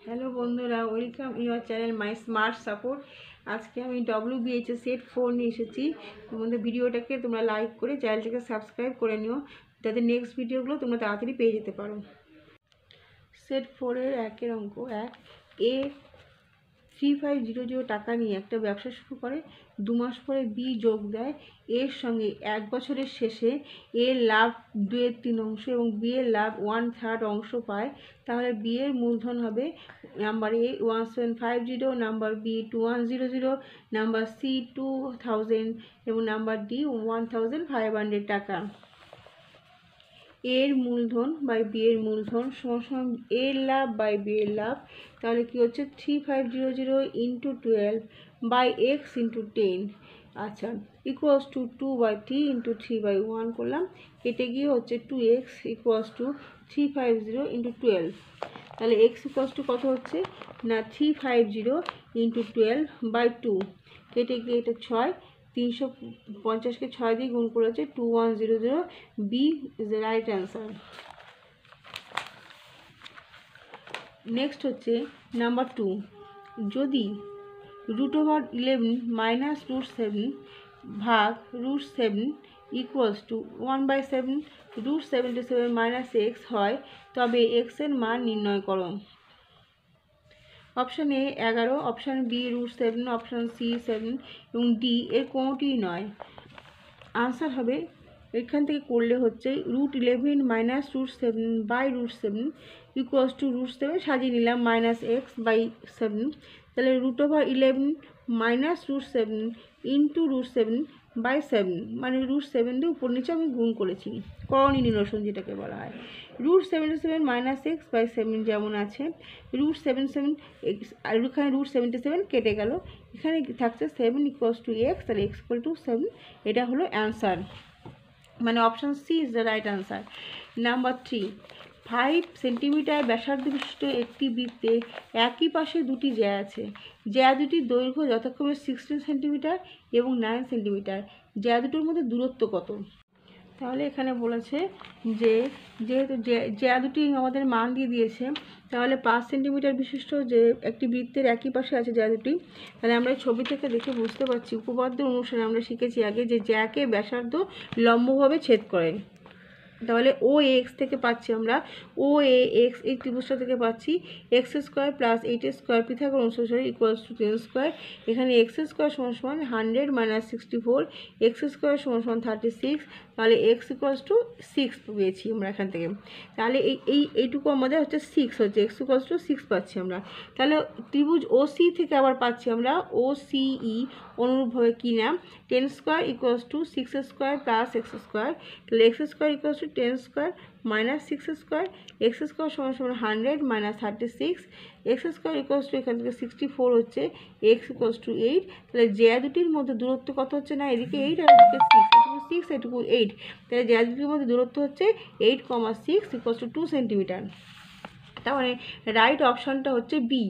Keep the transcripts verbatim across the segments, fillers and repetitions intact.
Hello বন্ধুরা, welcome your channel my smart support. আজকে আমি W B H set four নিয়ে এসেছি। তোমাদের ভিডিওটাকে তোমরা লাইক করে চ্যানেলটাকে সাবস্ক্রাইব করে নিও, যাতে নেক্সট ভিডিওগুলো তোমরা তাড়াতাড়ি পেয়ে যেতে পারো। সেট ফোরের একের অঙ্ক এক, A three five zero zero টাকা নিয়ে একটা ব্যবসা শুরু করে। দু মাস পরে বি যোগ দেয় এর সঙ্গে। এক বছরের শেষে এর লাভ দুয়ের তিন অংশ এবং বি এর লাভ ওয়ান থার্ড অংশ পায়। তাহলে বি এর মূলধন হবে number A one seven five zero, number B two one zero zero, number C two thousand এবং number D one thousand five hundred টাকা। এর মূলধন বাই বি এর মূলধন সমান সমান এর লাভ বাই বি এর লাভ। তাহলে কি হচ্ছে three five zero zero into twelve by x into ten, আচ্ছা equals to two by three into three by one করলাম, কেটে গিয়ে হচ্ছে two x equals to three five zero into twelve. তাহলে এক্স ইকুয়ালস টু কত হচ্ছে না three five zero into twelve by two, কেটে গিয়ে এটা ছয়, তিনশো পঞ্চাশকে ছয় দিয়ে গুণ করেছে two one zero zero. B is the right answer. Next হচ্ছে নাম্বার টু, যদি root over eleven minus root seven ভাগ root seven equals to one by seven root seventy seven minus x হয়, তবে এক্সের মান নির্ণয় করো। অপশান এ এগারো, option B root seven, option C seven এবং ডি এর কোনোটিই নয়। আনসার হবে এখান থেকে করলে হচ্ছে root eleven minus root seven by root seven equals to root seven সাজিয়ে নিলাম মাইনাস এক্স বাই সেভেন। তাহলে root over eleven minus root seven into root seven by seven, মানে রুট সেভেন দিয়ে উপর নিচে আমি গুণ করেছি, করণীয় নিরসন যেটাকে বলা হয়। Root seventy seven minus x by seven যেমন আছে, রুট সেভেন সেভেন এক্স, আর এখানে রুট সেভেন্টি সেভেন কেটে গেল, এখানে থাকছে সেভেন ইকুয়ালস টু এক্স, তাহলে এক্স ইকুয়াল টু সেভেন, এটা হলো অ্যান্সার, মানে option C is the right answer. Number three, five centimetre ব্যাসার্ধ বিশিষ্ট একটি বৃত্তে একই পাশে দুটি জ্যা আছে। জ্যা দুটির দৈর্ঘ্য যথাক্রমে সিক্সটিন সেন্টিমিটার এবং নাইন সেন্টিমিটার। জ্যা দুটোর মধ্যে দূরত্ব কত? তাহলে এখানে বলেছে যে যেহেতু জ্যা দুটি আমাদের মান দিয়ে দিয়েছে, তাহলে পাঁচ সেন্টিমিটার বিশিষ্ট যে একটি বৃত্তের একই পাশে আছে জ্যা দুটি, তাহলে আমরা ছবি থেকে দেখে বুঝতে পারছি, উপপাদ্য অনুসারে আমরা শিখেছি আগে যে জ্যাকে ব্যাসার্ধ লম্বভাবে ছেদ করে। তাহলে ও এক্স থেকে পাচ্ছি আমরা ও এ এক্স, এই ত্রিভুজটা থেকে পাচ্ছি x square plus eight square Pythagoras অনুসারে ইকুয়ালস টু টেন স্কোয়ার। এখানে এক্স স্কোয়ার সমান সমান hundred minus sixty four, x square সমান সমান থার্টি সিক্স, তাহলে এক্স ইকুয়ালস টু সিক্স পেয়েছি আমরা এখান থেকে। তাহলে এই এই এইটুকু আমাদের হচ্ছে সিক্স হচ্ছে, এক্স ইকুয়ালস টু সিক্স পাচ্ছি আমরা। তাহলে ত্রিভুজ ও সি থেকে আবার পাচ্ছি আমরা ও সিই অনুরূপভাবে কী নাম, ten square equals to six square plus x square, তাহলে x square equals to ten square minus six square, x square সমান সমান hundred minus thirty six, x square equals to এখান থেকে সিক্সটি ফোর হচ্ছে, এক্স ইকুয়ালস টু এইট। তাহলে জ্যা দুটির মধ্যে দূরত্ব কত হচ্ছে না, এদিকে এইট আর এদিকে সিক্স, এটুকু সিক্স এটুকু এইট, তাহলে জ্যা দুটির মধ্যে দূরত্ব হচ্ছে এইট কমা six equals to two centimetre. তার মানে রাইট অপশানটা হচ্ছে বি।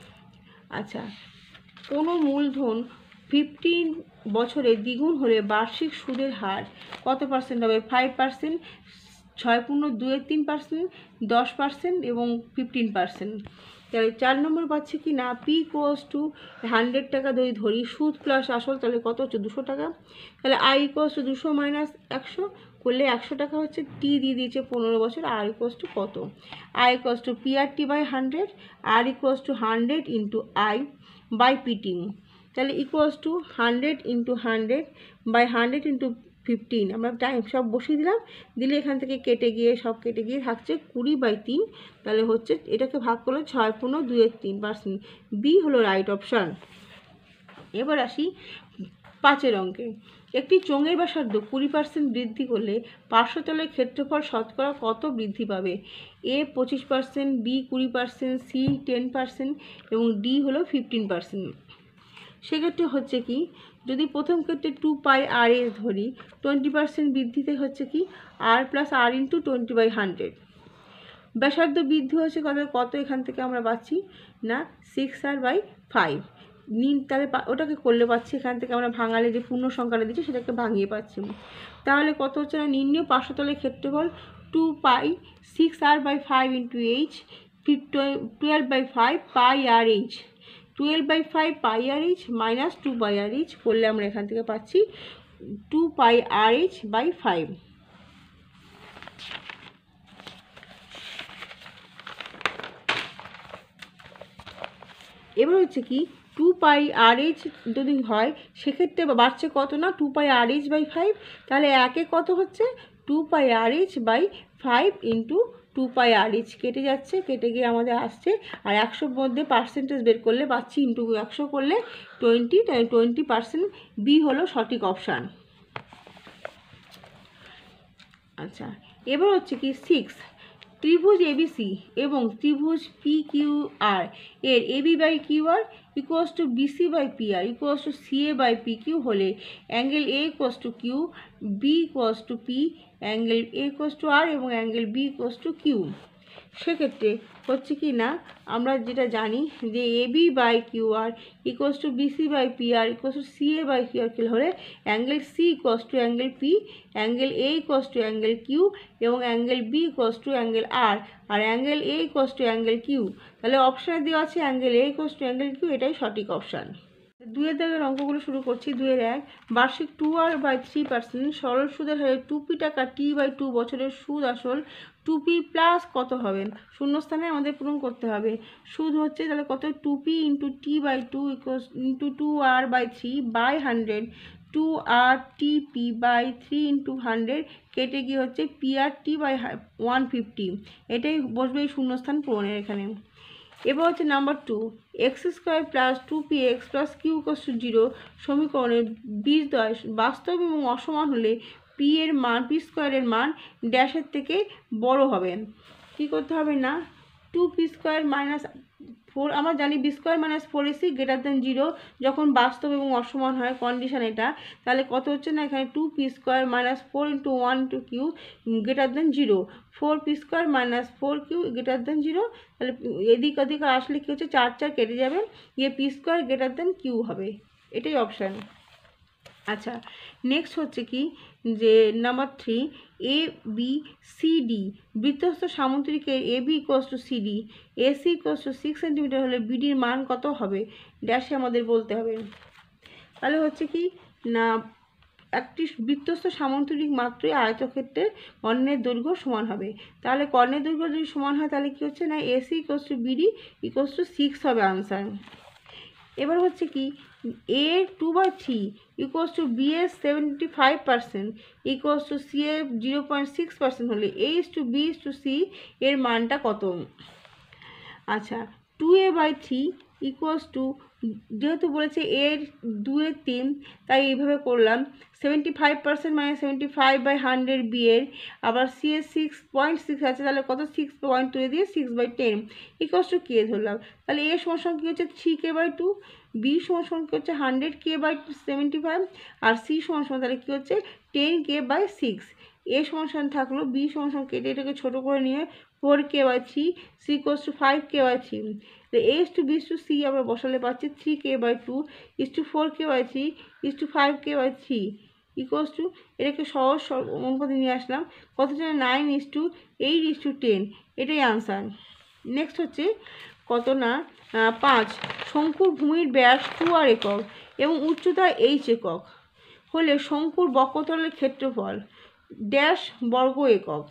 আচ্ছা, কোনো মূলধন ফিফটিন বছরে দ্বিগুণ হলে বার্ষিক সুদের হার কত পার্সেন্ট হবে? ফাইভ পার্সেন্ট, ছয় পূর্ণ দুয়ের তিন পার্সেন্ট, দশ পার্সেন্ট এবং ফিফটিন পার্সেন্ট। তাহলে চার নম্বর পাচ্ছি কি না, পি ইকুয়ালস টু হান্ড্রেড টাকা যদি ধরি, সুদ প্লাস আসল, তাহলে কত হচ্ছে দুশো টাকা। তাহলে আই ইকুয়ালস টু দুশো মাইনাস একশো করলে একশো টাকা হচ্ছে, টি দিয়ে দিয়েছে পনেরো বছর, আর ইকুয়ালস টু কত? I equals to P R T by hundred, R equals to hundred into I by P T, তাহলে equals to hundred into hundred by hundred into fifteen, আমরা টাইম সব বসিয়ে দিলাম, দিলে এখান থেকে কেটে গিয়ে সব কেটে গিয়ে থাকছে কুড়ি বাই তিন, তাহলে হচ্ছে এটাকে ভাগ করলে ছয় পূর্ণ দুয়ের তিন পার্সেন্ট, বি হলো রাইট অপশান। এবার আসি পাঁচের অঙ্কে, একটি চোঙের ব্যাসার্ধ কুড়ি পার্সেন্ট বৃদ্ধি করলে পার্শ্বতলের ক্ষেত্রফল শতকরা কত বৃদ্ধি পাবে? এ পঁচিশ পার্সেন্ট, বি কুড়ি পার্সেন্ট, সি টেন পার্সেন্ট এবং ডি হলো ফিফটিন পার্সেন্ট। সেক্ষেত্রে হচ্ছে কি, যদি প্রথম ক্ষেত্রে টু পাই আর এস ধরি, টোয়েন্টি পার্সেন্ট বৃদ্ধিতে হচ্ছে কি r plus r into twenty by hundred. ব্যাসার্ধ বৃদ্ধি হচ্ছে কত কত এখান থেকে আমরা পাচ্ছি না সিক্স আর বাই ফাইভ, নিন তাহলে ওটাকে করলে পাচ্ছি, এখান থেকে আমরা ভাঙালে যে পূর্ণ সংখ্যাটা দিচ্ছি সেটাকে ভাঙিয়ে পাচ্ছি। তাহলে কত হচ্ছে না, নির্ণয় পার্শ্বতলের ক্ষেত্রফল two pi six r by five into h twelve by five pi R h, twelve by five pi R h minus two pi R h করলে আমরা এখান থেকে পাচ্ছি two pi R h by five. এবার হচ্ছে কি two pi আর H যদি হয় সেক্ষেত্রে বাড়ছে কত না two pi R h by five, তাহলে একে কত হচ্ছে two pi R h by five into two pi R h কেটে যাচ্ছে, কেটে গিয়ে আমাদের আসছে আর একশোর মধ্যে পার্সেন্টেজ বের করলে পাচ্ছি ইন্টু একশো করলে টোয়েন্টি, টোয়েন্টি পার্সেন্ট বি হলো সঠিক অপশান। আচ্ছা এবার হচ্ছে কি সিক্স, ত্রিভুজ এবিসি এবং ত্রিভুজ পি কিউ আর এর AB by Q R equals to BC by P R equals to CA by P Q হলে angle A equals to Q, B equals to P, angle A equals to R এবং angle B equals to Q. সেক্ষেত্রে হচ্ছে কি না আমরা যেটা জানি যে AB by Q R equals to BC by P R equals to CA by Q R হলে angle C equals to angle P, angle A equals to angle Q এবং angle B equals to angle R, আর angle A equals to angle Q. তাহলে অপশানে দেওয়া আছে angle A equals to angle Q, এটাই সঠিক option. দুয়ের দাগের অঙ্কগুলো শুরু করছি। দুয়ের এক, বার্ষিক two r by three percent সরল সুদের হারে টু পি টাকা টি বাই টু বছরের সুদ আসল টু পি প্লাস কত হবেন, শূন্যস্থানে আমাদের পূরণ করতে হবে। সুদ হচ্ছে তাহলে কত two p into t by two equals into two r by three by hundred, two r t p by three into hundred কেটে গিয়ে হচ্ছে p R T by one fifty, এটাই বসবে এই শূন্যস্থান পূরণের এখানে। এবার হচ্ছে number two, x square plus two p x plus q equals to zero সমীকরণের বীজদ্বয় বাস্তব এবং অসমান হলে পি এর মান পি স্কোয়ারের মান ড্যাশের থেকে বড় হবেন। কী করতে হবে না two p square minus four, আমরা জানি b square minus four ac greater than zero যখন বাস্তব এবং অসমান হয় কন্ডিশন এটা, তাহলে কত হচ্ছে না এখানে two p square minus four into one into q greater than zero, four p square minus four q greater than zero, তাহলে এদিক ওদিক আসলে কী হচ্ছে চার চার কেটে যাবে, গিয়ে p square greater than q হবে, এটাই অপশান। আচ্ছা নেক্সট হচ্ছে কি যে number three, A B C D বৃত্তস্থ সামুদ্রিকের A B equals to C D, A C equals to six centimetre হলে বিডির মান কত হবে ড্যাশে আমাদের বলতে হবে। তাহলে হচ্ছে কি না একটি বৃত্তস্থ সামুদ্রিক মাত্রই আয়তক্ষেত্রের কর্ণের দৈর্ঘ্য সমান হবে, তাহলে কর্ণের দৈর্ঘ্য যদি সমান হয় তাহলে কী হচ্ছে না A C equals to BD equals to six হবে আনসার। এবার হচ্ছে কি A two by three equals to B এর seventy five percent equals to C এর জিরো পয়েন্ট সিক্স পার্সেন্ট হলে A is to B is to C এর মানটা কত। আচ্ছা two A by three equals to, যেহেতু বলেছে এর দুয়ের তিন তাই এইভাবে করলাম, সেভেন্টি ফাইভ পার্সেন্ট মানে seventy five by hundred B এর, আবার সি এর সিক্স পয়েন্ট সিক্স আছে তাহলে কত সিক্স পয়েন্ট তুলে দিয়ে six by ten equals to k ধরলাম, তাহলে এ সমান সমান কী হচ্ছে three k by two, B সমান সমান কী হচ্ছে hundred k by seventy five আর সি সমান সমান তাহলে কী হচ্ছে ten k by six. A সমান সমান থাকলো, বি সমান সমান কেটে এটাকে ছোটো করে নিয়ে four k by three, C equals to five k by three, তো A is to B is to C আমরা বসালে পাচ্ছি three k by two is to four k by three is to five k by three equals to, এটাকে সহজ অনুপাতে নিয়ে আসলাম কত জানে nine is to eight is to ten, এটাই আনসার। নেক্সট হচ্ছে কত না পাঁচ, শঙ্কুর ভূমির ব্যাস টু আর একক এবং উচ্চতা এইচ একক হলে শঙ্কুর বক্রতলের ক্ষেত্রফল ড্যাশ বর্গ একক।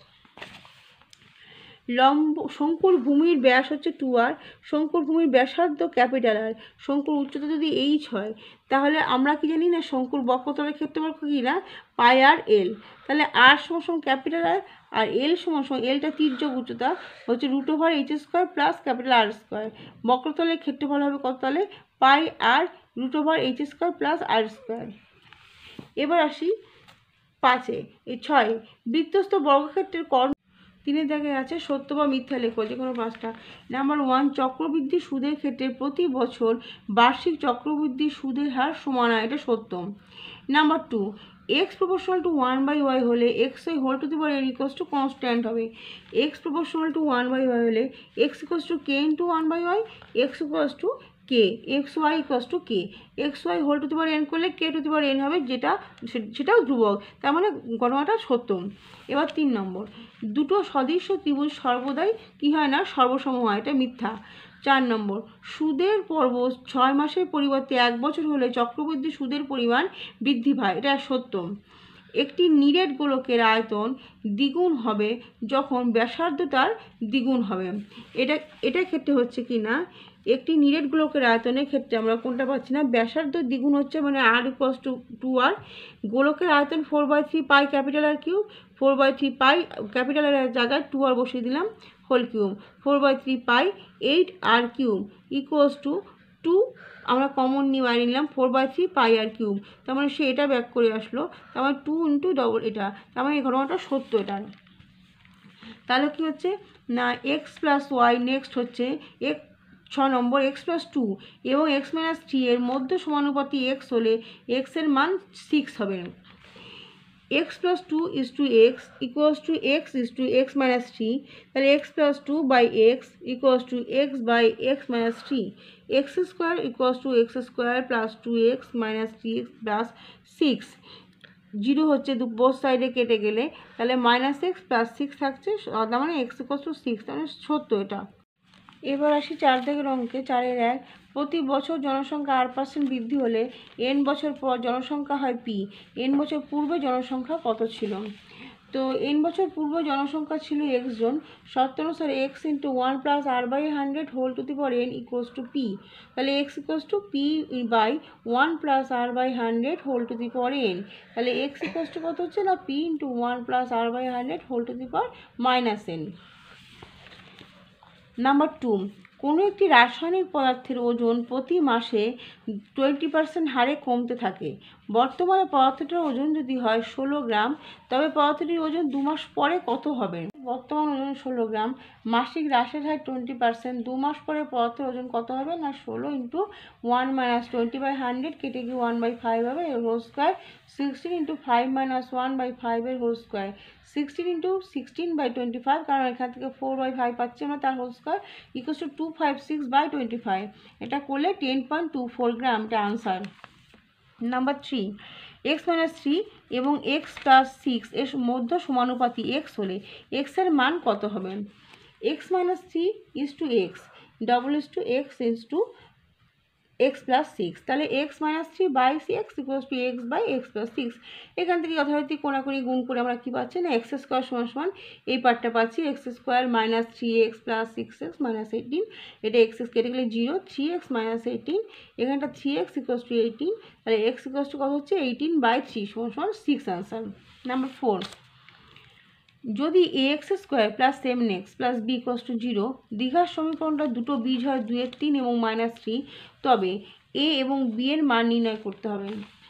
লম্ব শঙ্কুর ভূমির ব্যাস হচ্ছে টু আর, শঙ্কুর ভূমির ব্যাসার্ধ ক্যাপিটাল আর, শঙ্কুর উচ্চতা যদি এইচ হয় তাহলে আমরা কি জানি না শঙ্কুর বক্রতলের ক্ষেত্রফল কি না পাই আর এল, তাহলে আর সমান সমান ক্যাপিটাল আর আর এল সমান সমান এলটা তির্যক উচ্চতা হচ্ছে root over H square plus capital R square, বক্রতলের ক্ষেত্রফল হবে কত তাহলে পাই আর root over H square plus আর স্কোয়ার। এবার আসি পাঁচে, এই ছয়, বৃত্তস্থ বর্গক্ষেত্রের কর্ণ তিনের জায়গায় আছে সত্য বা মিথ্যা লেখো যে কোনো পাঁচটা। নাম্বার ওয়ান, চক্রবৃদ্ধি সুদের ক্ষেত্রে প্রতি বছর বার্ষিক চক্রবৃদ্ধি সুদের হার সমান হয়, এটা সত্য। Number two, x proportional to one by y হলে x y whole to the power n equals to constant হবে। X proportional to one by y হলে x equals to k into one by y, x equals to k, x y equals to k, x y whole to the power n করলে k two the power N হবে, যেটা সেটাও ধ্রুবক, তার মানে ঘটনাটা সত্য। এবার তিন নম্বর, দুটো সদৃশ্য ত্রিভুজ সর্বদাই কী হয় না, সর্বসম হয়, এটা মিথ্যা। চার নম্বর, সুদের পর্ব ছয় মাসের পরিবর্তে এক বছর হলে চক্রবৃদ্ধি সুদের পরিমাণ বৃদ্ধি পায়, এটা সত্য। একটি নিরেট গোলকের আয়তন দ্বিগুণ হবে যখন ব্যাসার্ধ তার দ্বিগুণ হবে, এটা এটার ক্ষেত্রে হচ্ছে কি না, একটি নিরেট গোলকের আয়তনের ক্ষেত্রে আমরা কোনটা পাচ্ছি না, ব্যাসার্ধ দ্বিগুণ হচ্ছে মানে আর ইকুয়ালস টু টু আর, গোলকের আয়তন four by three pi capital R cube, four by three pi capital R জায়গায় টু আর বসিয়ে দিলাম whole cube, four by three pi eight r cube equals to two, আমরা কমন নিয়ে বাইরে নিলাম four by three pi R cube, তার মানে সে এটা ব্যাক করে আসলো, তার মানে টু ইন্টু ডবল এটা, তার মানে এই ঘটনাটা সত্য এটা। তাহলে কী হচ্ছে না, এক্স প্লাস ওয়াই, নেক্সট হচ্ছে এক ছ নম্বর, এক্স প্লাস টু এবং এক্স মাইনাস থ্রি এর মধ্যে সমানুপাতি এক্স হলে এক্সের মান সিক্স হবে। X plus two is to x equals to x is to x minus three, তাহলে x plus two by x equals to x by x minus three, x square equals to x square plus two x minus three x plus six, zero হচ্ছে both সাইডে কেটে গেলে, তাহলে minus x plus six থাকছে, তার মানে x equals to six, তাহলে সত্য এটা। এবার আসি চার দিকের অঙ্কে, চারের এক, প্রতি বছর জনসংখ্যা আট পার্সেন্ট বৃদ্ধি হলে এন বছর পর জনসংখ্যা হয় পি, এন বছর পূর্বে জনসংখ্যা কত ছিল? তো এন বছর পূর্বে জনসংখ্যা ছিল এক্স জন, শর্ত অনুসারে x into one plus r by hundred whole to the power n equals to p, তাহলে x equals to p by one plus r by hundred whole to the power n, তাহলে x equals to কত হচ্ছে না, p into one plus r by hundred whole to the power minus n. Number two, কোনো একটি রাসায়নিক পদার্থের ওজন প্রতি মাসে টোয়েন্টি পার্সেন্ট হারে কমতে থাকে। বর্তমানে পদার্থটার ওজন যদি হয় ষোলো গ্রাম, তবে পদার্থটির ওজন দু মাস পরে কত হবে? বর্তমান ওজন ষোলো গ্রাম, মাসিক হ্রাসের হার টোয়েন্টি পার্সেন্ট, দু মাস পরে পদার্থের ওজন কত হবে না, ষোলো into one minus twenty by hundred কেটে গিয়ে ওয়ান বাই ফাইভ হবে whole square, sixteen into five minus one by ফাইভের whole square, sixteen into sixteen by twenty five, কারণ এখান থেকে ফোর বাই ফাইভ পাচ্ছি আমরা, তার whole square equals to two five six by twenty five, এটা করলে ten point two four gram, এটা answer. Number three, x minus three এবং এক্স প্লাস সিক্স এর মধ্যে সমানুপাতি এক্স হলে এক্সের মান কত হবে? X minus three is to x, double is to x is to x plus six, তাহলে x minus three by x equals to x by x plus six, এখান থেকে যথারীতি কোনাকুনি গুণ করে আমরা কী পাচ্ছি না, এক্স স্কোয়ার সমান সমান এই পার্টটা পাচ্ছি x square minus three x plus six x minus eighteen, এটা এক্স এক্স কেটে গেলে zero, three x minus eighteen, এখানটা three x equals to eighteen, তাহলে এক্স ইকুয়ালস টু কত হচ্ছে এইটিন বাই থ্রি সমান সমান সিক্স আনসার। নাম্বার ফোর, যদি a x square plus seven x plus b equals to zero দীঘার সমীকরণটা দুটো বীজ হয় দুয়ের তিন এবং মাইনাস থ্রি, তবে এ এবং বি এর মান নির্ণয় করতে হবে।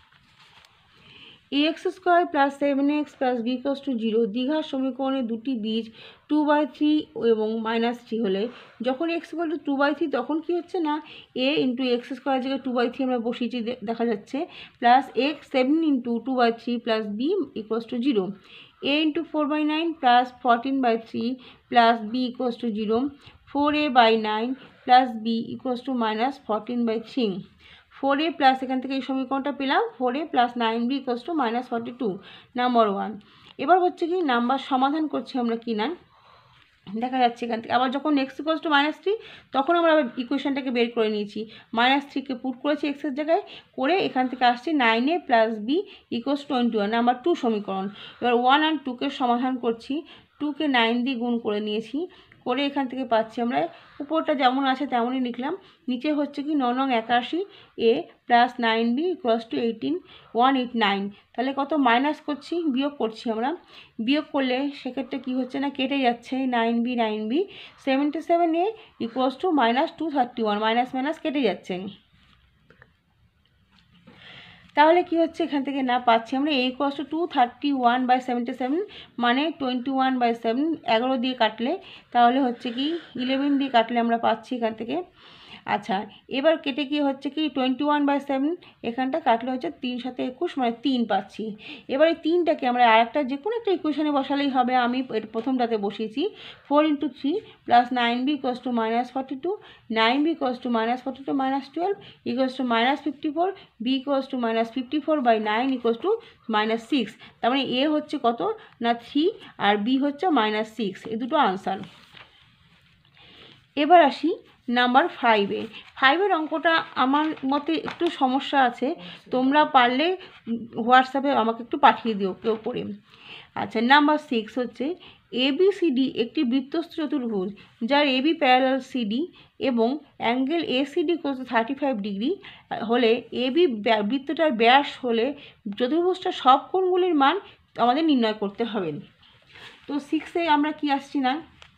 A x square plus seven x plus b equals to zero দীঘার সমীকরণে দুটি বীজ টু বাই থ্রি এবং মাইনাস থ্রি হলে যখন x equal to two by three তখন কী হচ্ছে না, এ ইন্টু এক্স স্কোয়ার জায়গায় টু বাই থ্রি আমরা বসিয়েছি দেখা যাচ্ছে, plus x seven into two by three plus b equals to zero, a into four by nine plus fourteen by three plus b equals to zero, four a by nine plus b equals to minus fourteen by three, four a plus এখান থেকে এই সমীকরণটা পেলাম four a plus nine b equals to minus forty-two, number one. এবার হচ্ছে কি number সমাধান করছি আমরা কি না দেখা যাচ্ছে এখান থেকে, আবার যখন x equals to minus three তখন আমরা আবার ইকুয়েশনটাকে বের করে নিয়েছি, মাইনাস থ্রিকে পুট করেছি এক্সের জায়গায় করে, এখান থেকে আসছে nine a plus b equals twenty one, number two সমীকরণ। এবার ওয়ান অ্যান্ড টুকে সমাধান করছি, টুকে নাইন দিয়ে গুণ করে নিয়েছি, করে এখান থেকে পাচ্ছি আমরা উপরটা যেমন আছে তেমনই লিখলাম, নিচে হচ্ছে কি ন নং একাশি a plus nine b equals to eighteen one eight nine, তাহলে কত মাইনাস করছি বিয়োগ করছি আমরা, বিয়োগ করলে সেক্ষেত্রে কী হচ্ছে না কেটে যাচ্ছে nine b nine b, seventy seven a equals to minus two thirty one, minus minus কেটে যাচ্ছে, তাহলে কি হচ্ছে এখান থেকে না পাচ্ছি আমরা a equals to two thirty one by seventy seven মানে টোয়েন্টি ওয়ান বাই সেভেন, এগারো দিয়ে কাটলে তাহলে হচ্ছে কি ইলেভেন দিয়ে কাটলে আমরা পাচ্ছি এখান থেকে আচ্ছা, এবার কেটে গিয়ে হচ্ছে কি টোয়েন্টি ওয়ান বাই সেভেন, এখানটা কাটলে হচ্ছে তিন সাথে একুশ মানে তিন পাচ্ছি। এবার এই তিনটাকে আমরা আরেকটা যে কোনো একটা ইকুয়েশনে বসালেই হবে। আমি এর প্রথমটাতে বসিয়েছি four into three plus nine B equals to minus forty two, nine B equals to minus forty two minus twelve equals to minus fifty four, B equals to minus fifty four by nine equals to minus six. তার মানে A হচ্ছে কত না three আর B হচ্ছে minus six, এই দুটো answer. এবার আসি নাম্বার ফাইভে। ফাইভের অঙ্কটা আমার মতে একটু সমস্যা আছে, তোমরা পারলে হোয়াটসঅ্যাপে আমাকে একটু পাঠিয়ে দিও কেউ করে। আচ্ছা, নাম্বার সিক্স হচ্ছে এ বি সি ডি একটি বৃত্তস্থ চতুর্ভুজ যার A B parallel C D এবং অ্যাঙ্গেল এ সি ডি কোস থার্টি ফাইভ ডিগ্রি হলে এ বি বৃত্তটার ব্যাস হলে চতুর্ভুজটার সব কোণগুলির মান আমাদের নির্ণয় করতে হবে। তো সিক্সে আমরা কি আসছি না,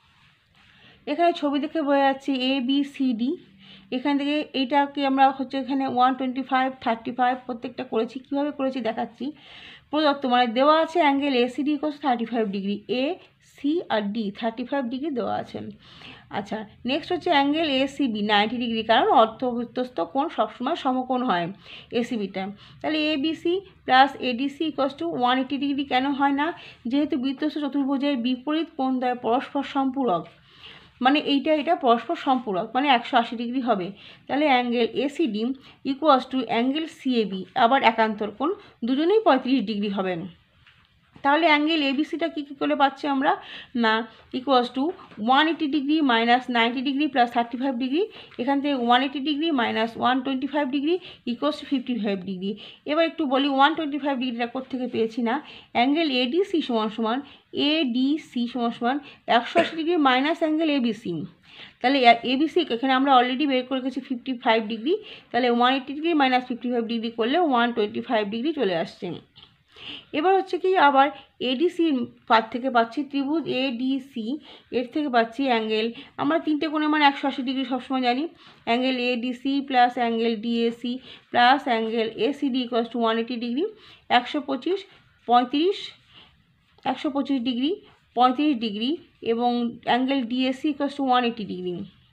এখানে ছবি দেখে বোঝা যাচ্ছে এ বি সি ডি। এখান থেকে এইটাকে আমরা হচ্ছে এখানে one twenty five thirty five প্রত্যেকটা করেছি। কীভাবে করেছি দেখাচ্ছি। প্রদত্ত মানে দেওয়া আছে angle A C D equals thirty five degree, A C আর ডি থার্টি ফাইভ ডিগ্রি দেওয়া আছে। আচ্ছা, নেক্সট হচ্ছে angle A C B ninety degree, কারণ অর্ধবৃত্তস্থ কোণ সবসময় সমকোণ হয় এ সি বিটা। তাহলে A B C plus ADC equals to one eighty degree কেন হয় না, যেহেতু বৃত্তস্থ চতুর্ভুজের বিপরীত কোণ দ্বয় পরস্পর সম্পূরক, মানে এইটা এটা পরস্পর সম্পূরক মানে একশো আশি ডিগ্রি হবে। তাহলে angle ACD equals to angle CAB আবার একান্তর কোণ, দুজনেই পঁয়ত্রিশ ডিগ্রি হবেন। তাহলে অ্যাঙ্গেল এবিসিটা কী কী করে পাচ্ছি আমরা না equals to one eighty degree minus ninety degree plus thirty five degree, এখান থেকে one eighty degree minus one twenty five degree equals to fifty five degree. এবার একটু বলি ওয়ান টোয়েন্টি ফাইভ ডিগ্রিটা কোত্থেকে পেয়েছি না, অ্যাঙ্গেল এডিসি সমান সমান এডিসি সমান সমান একশো আশি ডিগ্রি মাইনাস অ্যাঙ্গেল এবিসি। তাহলে এবিসি এখানে আমরা অলরেডি বের করে গেছি ফিফটি ফাইভ ডিগ্রি, তাহলে one eighty degree minus fifty five degree করলে ওয়ান টোয়েন্টি ফাইভ ডিগ্রি চলে আসছে। এবার হচ্ছে কি আবার এডিসির পার থেকে পাচ্ছি ত্রিভুজ এডিসি, এর থেকে পাচ্ছি অ্যাঙ্গেল, আমরা তিনটে কোণের মানে একশো আশি ডিগ্রি সবসময় জানি, angle ADC plus angle DAC plus angle ACD equals to one eighty degree, একশো পঁচিশ পঁয়ত্রিশ একশো পঁচিশ ডিগ্রি পঁয়ত্রিশ ডিগ্রি এবং angle DAC equals to one eighty degree.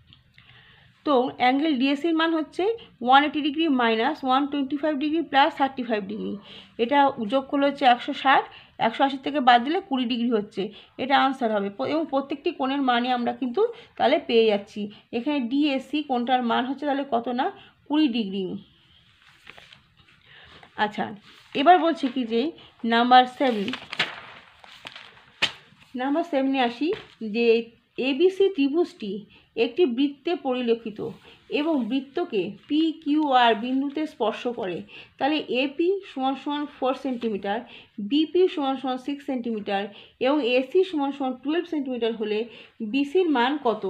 তো অ্যাঙ্গেল ডিএসির মান হচ্ছে one eighty degree minus one twenty five degree plus thirty five degree, এটা যোগ করলে হচ্ছে একশো ষাট, একশো আশি থেকে বাদ দিলে কুড়ি ডিগ্রি হচ্ছে, এটা আনসার হবে। এবং প্রত্যেকটি কোণের মানে আমরা কিন্তু তাহলে পেয়ে যাচ্ছি। এখানে ডিএসি কোণটার মান হচ্ছে তাহলে কত না কুড়ি ডিগ্রি। আচ্ছা, এবার বলছি কি যে নাম্বার সেভেন নাম্বার সেভেনে আসি যে এবিসি ত্রিভুজটি একটি বৃত্তে পরিলক্ষিত এবং বৃত্তকে পি কিউ আর বিন্দুতে স্পর্শ করে। তাহলে এপি সমান সমান ফোর সেন্টিমিটার, বিপি সমান সমান সিক্স সেন্টিমিটার এবং এসি সমান সমান টুয়েলভ সেন্টিমিটার হলে বিসির মান কত?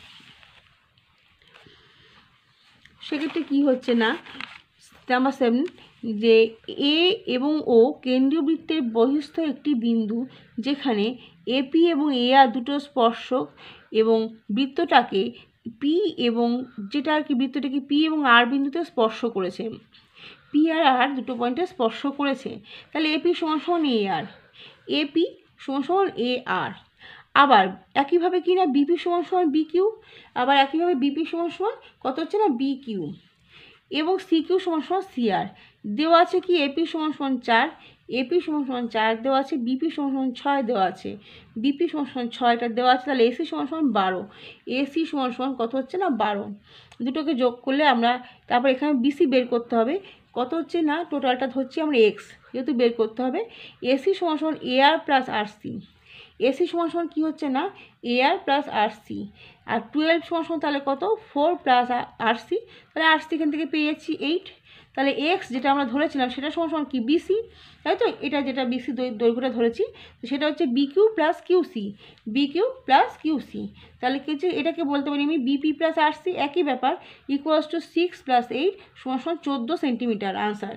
সেক্ষেত্রে কী হচ্ছে না নাম্বার সেভেন যে এ এবং ও কেন্দ্রীয় বৃত্তের বহিস্থ একটি বিন্দু যেখানে এপি এবং এ আর দুটো স্পর্শক এবং বৃত্তটাকে পি এবং যেটা আর কি বৃত্তটাকে পি এবং আর বিন্দুতে স্পর্শ করেছে, পি আর আর দুটো পয়েন্টে স্পর্শ করেছে। তাহলে এপি সমান সমান এ আর, এপি সমান সমান এ আর। আবার একইভাবে কি না বিপি সমান সমান বি কিউ, আবার একইভাবে বিপি সমান সমান কত হচ্ছে না বি কিউ এবং সি কিউ সমান সমান সি আর। দেওয়া আছে কি এপি সমান সমান চার, এপি সমান সমান চার দেওয়া আছে, বিপি সমান সমান ছয় দেওয়া আছে, বিপি সমান সমান ছয়টা দেওয়া আছে। তাহলে এসি সমান সমান বারো, এসি সমান সমান কত হচ্ছে না বারো। দুটোকে যোগ করলে আমরা তারপর এখানে বিসি বের করতে হবে, কত হচ্ছে না টোটালটা ধরছি আমরা এক্স, যেহেতু বের করতে হবে। এসি সমান সমান A R plus R C, AC সমান সমান কী হচ্ছে না A R plus R C, আর টুয়েলভ সমান সমান তাহলে কত ফোর প্লাস আর সি, তাহলে আর সি এখান থেকে পেয়ে যাচ্ছি এইট। তাহলে এক্স যেটা আমরা ধরেছিলাম সেটা সমান সমান কি বিসি, তাই তো এটা যেটা বিসি দৈর্ঘ্যটা ধরেছি সেটা হচ্ছে B Q plus QC, B Q plus QC. তাহলে কিছু এটাকে বলতে পারি আমি বিপি প্লাস আর সি, একই ব্যাপার, equals to six plus eight সমান সমান চোদ্দো সেন্টিমিটার আনসার।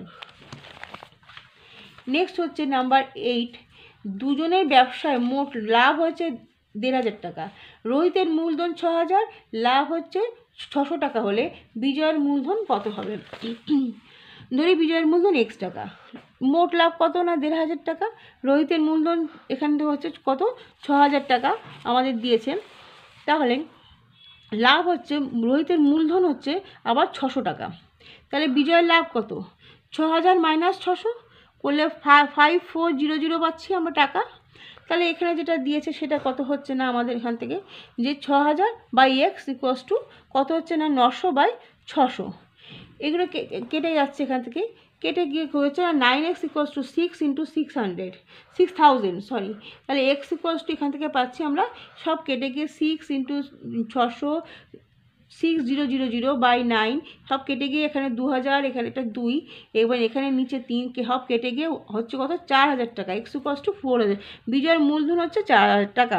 নেক্সট হচ্ছে নাম্বার এইট, দুজনের ব্যবসায় মোট লাভ হচ্ছে দেড় হাজার টাকা, রোহিতের মূলধন ছ হাজার, লাভ হচ্ছে ছশো টাকা হলে বিজয়ের মূলধন কত হবে? ধরি বিজয়ের মূলধন এক্স টাকা, মোট লাভ কত না দেড় হাজার টাকা, রোহিতের মূলধন এখান থেকে হচ্ছে কত ছ হাজার টাকা আমাদের দিয়েছেন। তাহলে লাভ হচ্ছে রোহিতের মূলধন হচ্ছে আবার ছশো টাকা, তাহলে বিজয়ের লাভ কত? ছ হাজার মাইনাস ছশো করলে ফাইভ ফোর জিরো জিরো পাচ্ছি আমরা টাকা। তাহলে এখানে যেটা দিয়েছে সেটা কত হচ্ছে না আমাদের এখান থেকে যে ছ হাজার বাই এক্স ইকুয়ালস টু কত হচ্ছে না নশো বাই ছশো। এগুলো কেটে যাচ্ছে এখান থেকে, কেটে গিয়ে হয়েছে না nine X equals to six into six hundred six thousand sorry তাহলে এক্স ইকুয়ালস টু এখান থেকে পাচ্ছি আমরা সব কেটে গিয়ে সিক্স ইন্টু ছশো six zero zero zero by nine সব কেটে গিয়ে এখানে দু হাজার এখানে একটা দুই এবার এখানে নিচে তিন কে সব কেটে গিয়ে হচ্ছে কত চার হাজার টাকা এক্স ইকুয়ালস টু ফোর হাজার বিজয়ের মূলধন হচ্ছে চার হাজার টাকা।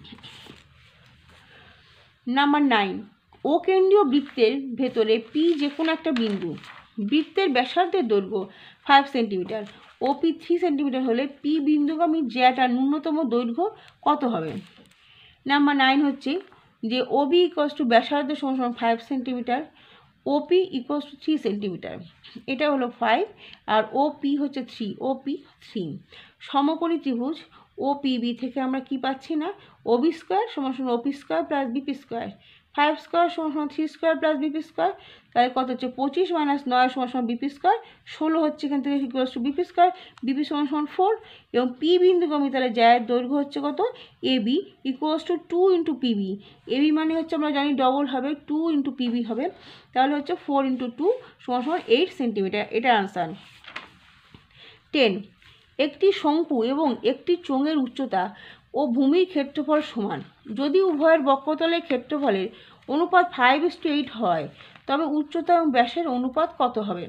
নাম্বার নাইন, ও কেন্দ্রীয় বৃত্তের ভেতরে পি যে কোনো একটা বিন্দু, বৃত্তের ব্যাসার্ধের দৈর্ঘ্য five centimetre, OP three centimetre হলে পি বিন্দুগামী জ্যাটার ন্যূনতম দৈর্ঘ্য কত হবে? নাম্বার নাইন হচ্ছে যে ওবি ইকুয়ালস টু ব্যাসার্ধ সমান five centimetre, OP equals to three centimetre, এটা হলো ফাইভ আর ওপি হচ্ছে থ্রি, ওপি থ্রি। সমকোণী ত্রিভুজ ওপিবি থেকে আমরা কি পাচ্ছি না ওবি স্কোয়ার সমান সমান OP square plus BP square, five square সমান সমান three square plus BP square, তাহলে কত হচ্ছে পঁচিশ মাইনাস নয় সমান সমান বিপি স্কোয়ার, ষোলো হচ্ছে এখান থেকে equals to BP square, BP সমান সমান ফোর এবং পি বিন্দুগামী তাহলে জ্যায়ের দৈর্ঘ্য হচ্ছে কত AB equals to two into PB, AB মানে হচ্ছে আমরা জানি ডবল হবে টু ইন্টু পিবি হবে, তাহলে হচ্ছে ফোর ইন্টু টু সমান সমান এইট সেন্টিমিটার, এটা আনসার। টেন, একটি শঙ্কু এবং একটি চোঙের উচ্চতা ও ভূমির ক্ষেত্রফল সমান, যদি উভয়ের বক্ষতলের ক্ষেত্রফলের অনুপাত ফাইভ ইস টু এইট হয় তবে উচ্চতা এবং ব্যাসের অনুপাত কত হবে?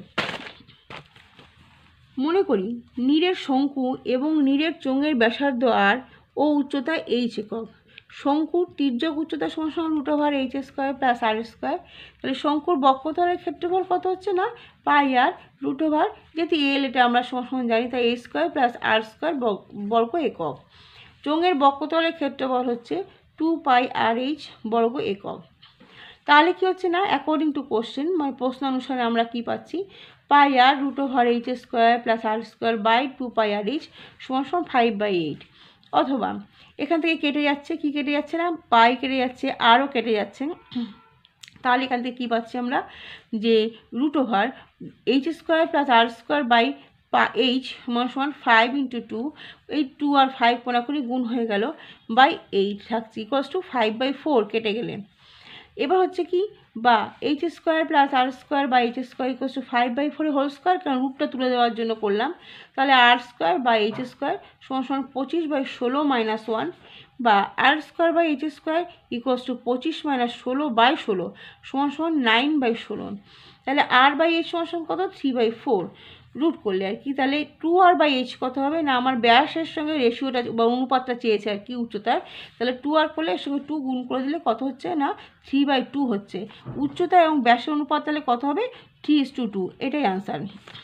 মনে করি নীরের শঙ্কু এবং নীরের চোঙের ব্যাসার্ধ আর ও উচ্চতা এইচ একক, শঙ্কুর তির্যক উচ্চতা সমান সমান root over H square plus আর স্কোয়ার, তাহলে শঙ্কুর বক্ষতলের ক্ষেত্রফল কত হচ্ছে না পাই আর রুট ওভার যেহেতু এল এটা আমরা সমান সমান জানি তাই A square plus R square বর্গ একক, চোঙের বক্ষতলের ক্ষেত্রফল হচ্ছে টু পাই আর এইচ বর্গ একক। তাহলে কি হচ্ছে না অ্যাকর্ডিং টু কোশ্চেন মানে প্রশ্ন অনুসারে আমরা কি পাচ্ছি pi R root over H square plus R square by two pi R H সমান সমান ফাইভ বাই এইট, অথবা এখান থেকে কেটে যাচ্ছে কি কেটে যাচ্ছে না পাই কেটে যাচ্ছে আরও কেটে যাচ্ছে, তাহলে এখান থেকে কী পাচ্ছি আমরা যে root over H square plus R square by পা এইচ সমান সমান ফাইভ ইন্টু টু, এই টু আর ফাইভ কোনাকুনি গুণ হয়ে গেল বাই এইট থাকছে equals to five by four কেটে গেলে। এবার হচ্ছে কি বা এইচ স্কোয়ার প্লাস আর স্কোয়ার বা H square equals to five by four whole square, কারণ রুটটা তুলে দেওয়ার জন্য করলাম, তাহলে আর স্কোয়ার বা এইচ স্কোয়ার সমান সমান পঁচিশ বাই ষোলো মাইনাস ওয়ান বা R square by H square equals to পঁচিশ মাইনাস ষোলো বাই ষোলো সমান সমান নাইন বাই ষোলো, তাহলে আর বাই এইচ সমান সমান কত থ্রি বাই ফোর রুট করলে আর কি, তাহলে টু আর বাই এইচ কত হবে না আমার ব্যাসের সঙ্গে রেশিওটা বা অনুপাতটা চেয়েছে আর কি উচ্চতার, তাহলে টু আর করলে এর সঙ্গে টু গুণ করে দিলে কত হচ্ছে না থ্রি বাই টু হচ্ছে, উচ্চতা এবং ব্যাসের অনুপাত তাহলে কত হবে থ্রি ইস টু টু, এটাই আনসার।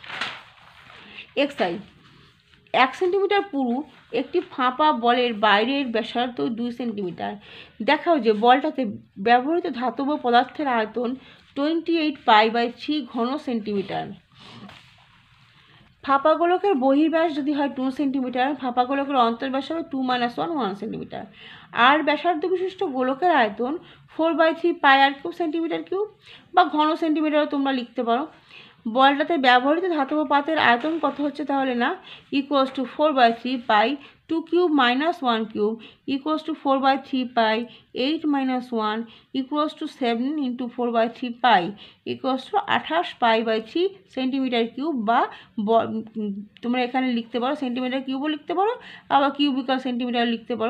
এক্সাইজ, এক সেন্টিমিটার পুরু একটি ফাঁপা বলের বাইরের ব্যাসার্ধ দুই সেন্টিমিটার, দেখাও যে বলটাতে ব্যবহৃত ধাতব পদার্থের আয়তন twenty eight pi by three ঘন সেন্টিমিটার, ফাঁপা গোলকের বহির্ব্যাস যদি হয় টু সেন্টিমিটার, ফাঁপা গোলকের অন্তর্ব্যাস হবে two minus one one centimetre, R ব্যাসার্ধ বিশিষ্ট গোলকের আয়তন four by three pi R cube centimetre cube বা ঘন সেন্টিমিটারও তোমরা লিখতে পারো। বলটাতে ব্যবহৃত ধাতব পাতের আয়তন কত হচ্ছে তাহলে না equals to four by three pi two cube minus one cube equals to four by three pi eight minus one equals to seven into four by three pi equals to আঠাশ pi by three centimetre cube বা তোমরা এখানে লিখতে পারো centimetre কিউবও লিখতে পারো আবার cubicle centimetre লিখতে পারো।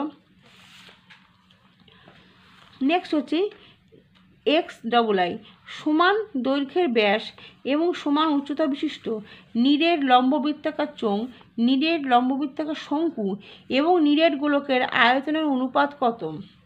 নেক্সট হচ্ছে এক্স ডবল আই সমান দৈর্ঘ্যের ব্যাস এবং সমান উচ্চতা বিশিষ্ট নীরের লম্ববৃত্তাকার চোঙ, নীরের লম্ববৃত্তাকার শঙ্কু এবং নীরের গোলকের আয়তনের অনুপাত কত?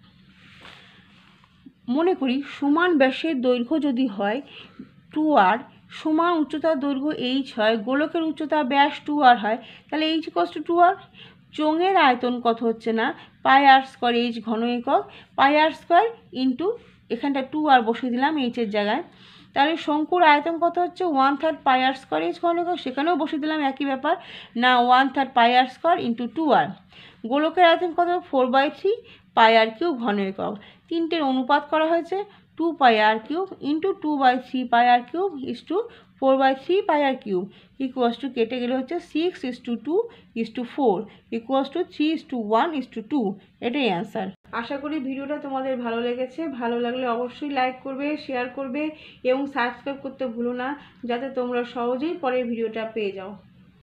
মনে করি সমান ব্যাসের দৈর্ঘ্য যদি হয় টু আর, সমান উচ্চতার দৈর্ঘ্য এইচ হয়, গোলকের উচ্চতা ব্যাস টু আর হয়, তাহলে H equals to two R, চোঙের আয়তন কত হচ্ছে না পাই আর স্কোয়ার এইচ ঘন একক পাই আর স্কোয়ার ইন্টু এখানটা টু আর বসিয়ে দিলাম এইচের জায়গায়, তাহলে শঙ্কুর আয়তন কত হচ্ছে one third pi R square H ঘন একক, সেখানেও বসিয়ে দিলাম একই ব্যাপার না one third pi R square into two আর, গোলকের আয়তন কত four by three pi R cube ঘন একক, তিনটের অনুপাত করা হয়েছে two pi R cube into two by three pi R cube is to four by three pi R cube equals to কেটে গেলে হচ্ছে six is to two is to four equals to three is to one is to two এটাই answer. আশা করি ভিডিওটা তোমাদের ভালো লেগেছে। ভালো লাগলে অবশ্যই লাইক করবে, শেয়ার করবে এবং সাবস্ক্রাইব করতে ভুলো না, যাতে তোমরা সহজেই পরের ভিডিওটা পেয়ে যাও।